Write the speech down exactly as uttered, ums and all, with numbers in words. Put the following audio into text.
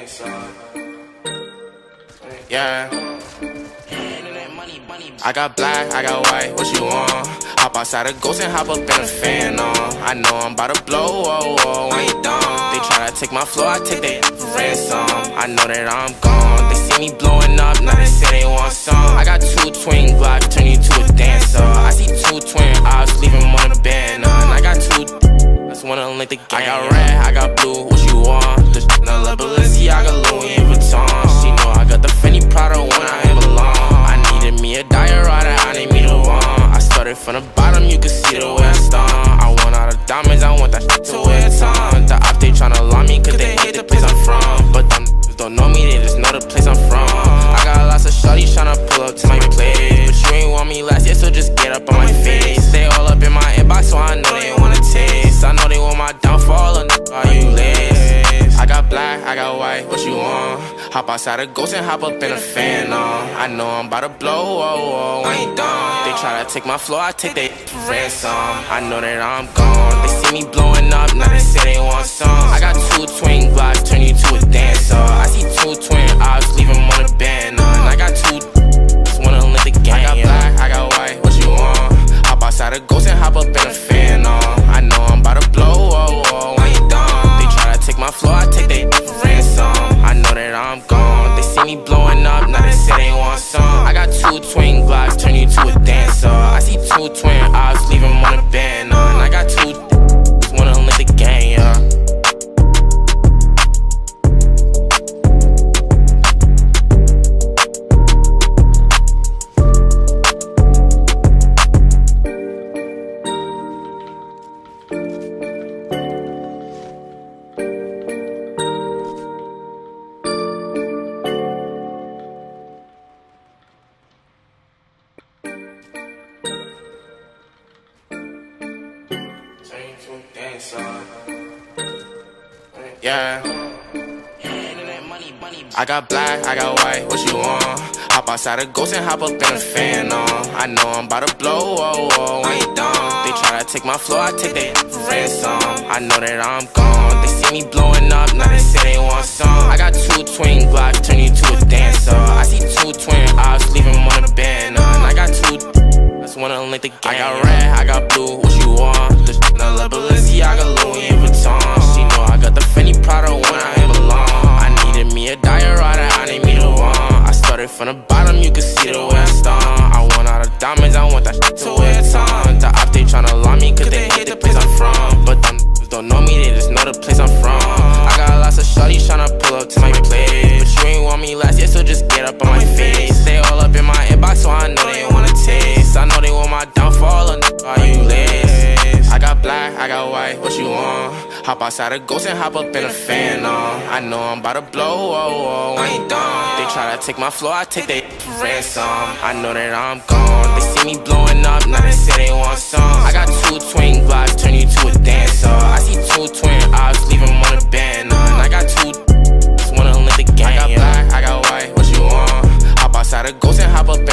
Yeah. I got black, I got white, what you want? Hop outside a ghost and hop up in a fan on. I know I'm about to blow, oh, oh, when you done. They try to take my flow, I take their ransom. I know that I'm gone. They see me blowing up, now they say they want some. I got two twin Glocks, turn you to a dancer. I see two twin ops, leave them on a band. And I got two, that's one of them like the gang. I got red, I got blue, what you want? The shit I love Balenciaga, Louis Vuitton. She know I got the Fendi Prada when I ain't belong. I needed me a diorata, I need me the one. I started from the bottom, you can see the way I stomp. I want all the diamonds, I want that shit to wear a ton. The op, they tryna lie me cause they hate the place I'm from. But them don't know me, they just know the place I'm from. I got lots of shorties tryna pull up to my place, but you ain't want me last year, so just get up on my face. They all up in my inbox, so I know they wanna taste. I know they want my downfall, or are you lace? I got black, I got white, what you want? Hop outside a ghost and hop up in a fan on. I know I'm about to blow, oh, oh, when you done. They try to take my flow, I take their ransom. I know that I'm gone. They see me blowing up, now they say they want some. I got two twin Glocks, turn you to a dancer. I see two twin ops, leave them on a band. And I got two, just wanna let the gang. I got black, I got white, what you want? Hop outside a ghost and hop up in a fan on. I know I'm about to blow, oh, oh, when you done. They try to take my flow, I take their ransom. I know that I'm gone. They see me blowing up, now they say they want some. I got two twin Glocks, turn you to a dancer. I see two twin ops, leave them on a band. And I got two, just wanna let the gang, yeah. Yeah. I got black, I got white, what you want? Hop outside a ghost and hop up in a fan on. I know I'm about to blow, oh, oh, when you done. They try to take my flow, I take their ransom. I know that I'm gone. They see me blowing up, now they say they want some. I got two twin Glocks, turn you to a dancer. I see two twin ops, leave them on a band. And I got two, that's one of them like the gang. I got red, I got blue, what you want? The shit I love Balenciaga, Louis Vuitton. She know I got the Fendi Prada when I ain't belong. I needed me a diorata, I need me the one. I started from the bottom, you can see the way I stomp. I want all the diamonds, I want that shit to wear a ton. The op, they tryna lie me cause they hate the place I'm from. But them don't know me, they just know the place I'm from. I got lots of shorties tryna pull up to my place, but you ain't want me last year, so just get up on my face. They all up in my inbox, so I know they wanna taste. I know they want my downfall, or are you lace? I got black, I got white, what you want? Hop outside a ghost and hop up in a fan on. I know I'm about to blow, oh, oh, when you done. They try to take my flow, I take their ransom. I know that I'm gone. They see me blowing up, now they say they want some. I got two twin Glocks, turn you to a dancer. I see two twin ops, leave them on a band. And I got two, just wanna let the gang. I got black, I got white, what you want? Hop outside a ghost and hop up